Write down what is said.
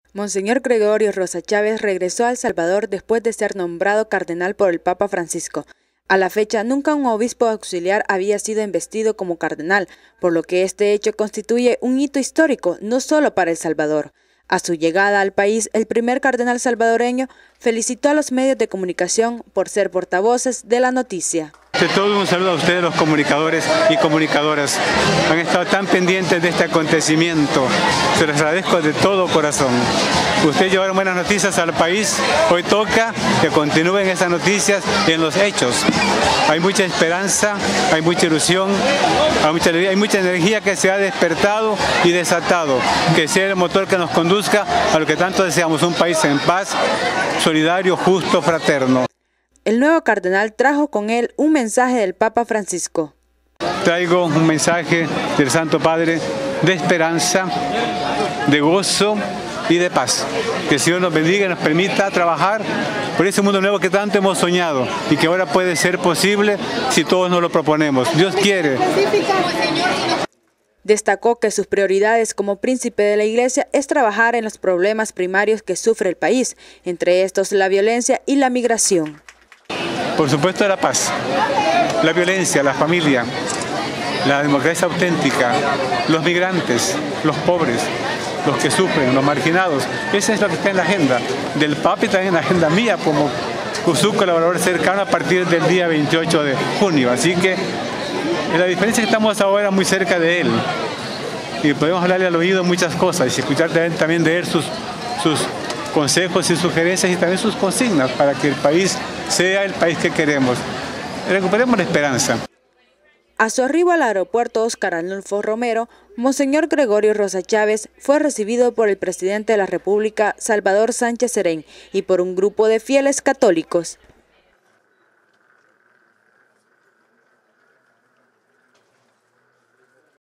Monseñor Gregorio Rosa Chávez regresó a El Salvador después de ser nombrado cardenal por el Papa Francisco. A la fecha, nunca un obispo auxiliar había sido investido como cardenal, por lo que este hecho constituye un hito histórico no solo para El Salvador. A su llegada al país, el primer cardenal salvadoreño felicitó a los medios de comunicación por ser portavoces de la noticia. Ante todo, un saludo a ustedes, los comunicadores y comunicadoras. Han estado tan pendientes de este acontecimiento. Se los agradezco de todo corazón. Ustedes llevaron buenas noticias al país. Hoy toca que continúen esas noticias en los hechos. Hay mucha esperanza, hay mucha ilusión, hay mucha energía que se ha despertado y desatado. Que sea el motor que nos conduzca a lo que tanto deseamos, un país en paz, solidario, justo, fraterno. El nuevo cardenal trajo con él un mensaje del Papa Francisco. Traigo un mensaje del Santo Padre de esperanza, de gozo y de paz. Que el Señor nos bendiga y nos permita trabajar por ese mundo nuevo que tanto hemos soñado y que ahora puede ser posible si todos nos lo proponemos. Dios quiere. Destacó que sus prioridades como príncipe de la Iglesia es trabajar en los problemas primarios que sufre el país, entre estos la violencia y la migración. Por supuesto, la paz, la violencia, la familia, la democracia auténtica, los migrantes, los pobres, los que sufren, los marginados. Eso es lo que está en la agenda del Papa y también en la agenda mía como su colaborador cercano a partir del día 28 de junio. Así que la diferencia es que estamos ahora muy cerca de él y podemos hablarle al oído muchas cosas y escuchar también de él sus consejos y sugerencias y también sus consignas para que el país sea el país que queremos. Recuperemos la esperanza. A su arribo al aeropuerto Óscar Arnulfo Romero, Monseñor Gregorio Rosa Chávez fue recibido por el presidente de la República, Salvador Sánchez Serén, y por un grupo de fieles católicos.